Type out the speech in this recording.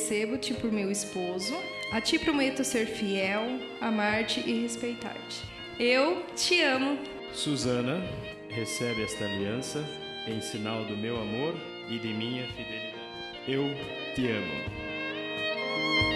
recebo-te por meu esposo, a ti prometo ser fiel, amar-te e respeitar-te. Eu te amo. Susana, recebe esta aliança em sinal do meu amor e de minha fidelidade. Eu te amo.